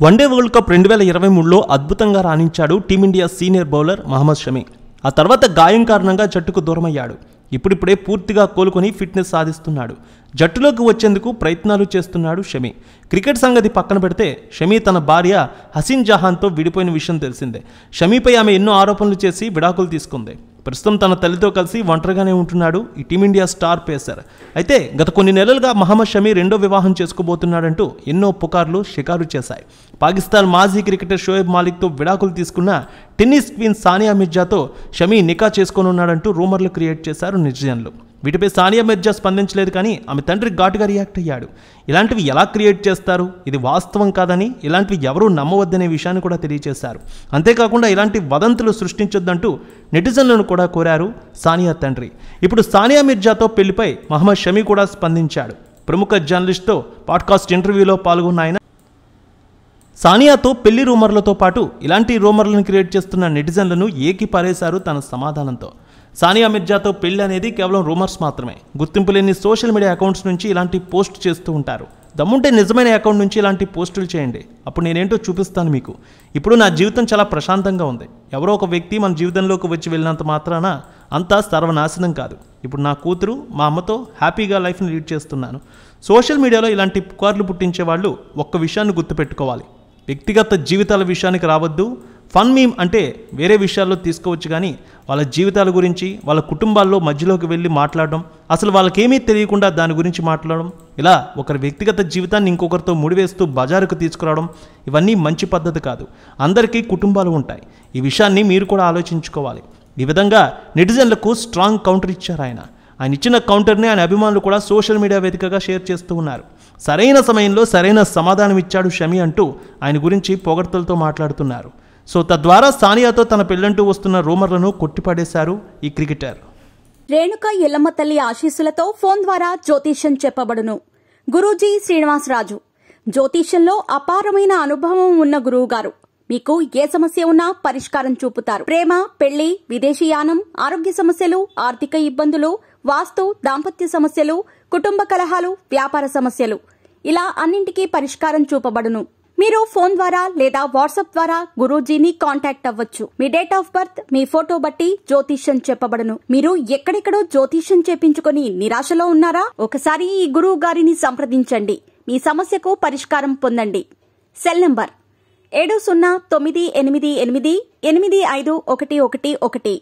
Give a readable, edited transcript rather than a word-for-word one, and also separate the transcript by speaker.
Speaker 1: One day world cup 2023లో అద్భుతంగా రాణించాడు team India senior bowler Mohammed Shami. ఆ తర్వాత గాయం కారణంగా జట్టుకు దూరమయ్యాడు. ఇప్పుడిప్పుడే పూర్తిగా కోలుకొని ఫిట్నెస్ సాధిస్తున్నాడు. జట్టులోకి వచ్చేందుకు ప్రయత్నాలు చేస్తున్నాడు షమి. క్రికెట్ సంగతి పక్కన పెడితే షమి తన భార్య హసీన్ జహాన్తో విడిపోయిన విషయం తెలిసిందే. షమిపై ఆమె ఎన్నో ఆరోపణలు చేసి విడాకులు తీసుకుంది. ప్రస్తుతం తన తల్లితో కలిసి ఒంటరిగానే ఉంటున్నాడు ఈ టీమిండియా స్టార్ పేసర్. అయితే గత కొన్ని నెలలుగా మహమ్మద్ షమి రెండో వివాహం చేసుకోబోతున్నాడంటూ ఎన్నో పుకార్లు షికారు చేశాయి. పాకిస్తాన్ మాజీ క్రికెటర్ షోయబ్ మాలిక్తో విడాకులు తీసుకున్న టెన్నిస్ క్వీన్ సానియా మిర్జాతో షమి నికా చేసుకోనున్నాడంటూ రూమర్లు క్రియేట్ చేశారు నెటిజన్లు. వీటిపై సానియా మిర్జా స్పందించలేదు, కానీ ఆమె తండ్రి ఘాటుగా రియాక్ట్ అయ్యాడు. ఇలాంటివి ఎలా క్రియేట్ చేస్తారు, ఇది వాస్తవం కాదని, ఇలాంటివి ఎవరూ నమ్మవద్దనే విషయాన్ని కూడా తెలియజేశారు. అంతేకాకుండా ఇలాంటి వదంతులు సృష్టించొద్దంటూ నెటిజన్లను కూడా కోరారు సానియా తండ్రి. ఇప్పుడు సానియా మిర్జాతో పెళ్లిపై మహమ్మద్ షమి కూడా స్పందించాడు. ప్రముఖ జర్నలిస్ట్తో పాడ్కాస్ట్ ఇంటర్వ్యూలో పాల్గొన్న ఆయన సానియాతో పెళ్లి రూమర్లతో పాటు ఇలాంటి రూమర్లను క్రియేట్ చేస్తున్న నెటిజన్లను ఏకిపారేశారు తన సమాధానంతో. సానియా మిర్జాతో పెళ్లి అనేది కేవలం రూమర్స్ మాత్రమే. గుర్తింపు లేని సోషల్ మీడియా అకౌంట్స్ నుంచి ఇలాంటి పోస్ట్ చేస్తూ ఉంటారు. దమ్ముంటే నిజమైన అకౌంట్ నుంచి ఇలాంటి పోస్టులు చేయండి, అప్పుడు నేనేంటో చూపిస్తాను మీకు. ఇప్పుడు నా జీవితం చాలా ప్రశాంతంగా ఉంది. ఎవరో ఒక వ్యక్తి మన జీవితంలోకి వచ్చి వెళ్ళినంత మాత్రాన అంతా సర్వనాశనం కాదు. ఇప్పుడు నా కూతురు మా అమ్మతో హ్యాపీగా లైఫ్ని లీడ్ చేస్తున్నాను. సోషల్ మీడియాలో ఇలాంటి పుకార్లు పుట్టించే వాళ్ళు ఒక్క విషయాన్ని గుర్తుపెట్టుకోవాలి: వ్యక్తిగత జీవితాల విషయానికి రావద్దు. ఫన్ మీమ్ అంటే వేరే విషయాల్లో తీసుకోవచ్చు, కానీ వాళ్ళ జీవితాల గురించి, వాళ్ళ కుటుంబాల్లో మధ్యలోకి వెళ్ళి మాట్లాడడం, అసలు వాళ్ళకేమీ తెలియకుండా దాని గురించి మాట్లాడడం, ఇలా ఒకరి వ్యక్తిగత జీవితాన్ని ఇంకొకరితో ముడివేస్తూ బజారుకు తీసుకురావడం, ఇవన్నీ మంచి పద్ధతి కాదు. అందరికీ కుటుంబాలు ఉంటాయి. ఈ విషయాన్ని మీరు కూడా ఆలోచించుకోవాలి. ఈ విధంగా నెటిజన్లకు స్ట్రాంగ్ కౌంటర్ ఇచ్చారు ఆయన. ఆయన ఇచ్చిన కౌంటర్ని ఆయన అభిమానులు కూడా సోషల్ మీడియా వేదికగా షేర్ చేస్తూ ఉన్నారు. సరైన సమయంలో సరైన సమాధానం ఇచ్చాడు షమి అంటూ ఆయన గురించి పొగడ్తలతో మాట్లాడుతున్నారు. సో తద్వారా సానియాతో తన పెళ్లంటూ వస్తున్న రూమర్లను కొట్టిపడేశారు ఈ క్రికెటర్.
Speaker 2: రేణుక ఎల్లమ్మ తల్లి ఆశీస్సులతో ఫోన్ ద్వారా జ్యోతిష్యం చెప్పబడును. గురూజీ శ్రీనివాసరాజు. జ్యోతిష్యంలో అపారమైన అనుభవం ఉన్న గురువు గారు మీకు ఏ సమస్య ఉన్నా పరిష్కారం చూపుతారు. ప్రేమ, పెళ్లి, విదేశీయానం, ఆరోగ్య సమస్యలు, ఆర్థిక ఇబ్బందులు, వాస్తు, దాంపత్య సమస్యలు, కుటుంబ కలహాలు, వ్యాపార సమస్యలు, ఇలా అన్నింటికీ పరిష్కారం చూపబడును. మీరు ఫోన్ ద్వారా లేదా వాట్సాప్ ద్వారా గురూజీని కాంటాక్ట్ అవ్వచ్చు. మీ డేట్ ఆఫ్ బర్త్, మీ ఫోటో బట్టి జ్యోతిష్యం చెప్పబడును. మీరు ఎక్కడెక్కడో జ్యోతిష్యం చేపించుకొని నిరాశలో ఉన్నారా? ఒకసారి ఈ గురువు గారిని సంప్రదించండి. మీ సమస్యకు పరిష్కారం పొందండి. Cell number 709888851111.